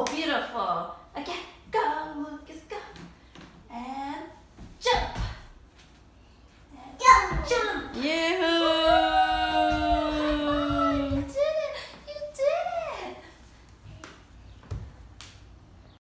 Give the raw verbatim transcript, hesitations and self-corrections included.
beautiful. Again, go, Lucas, go. And jump. And jump. Yeah.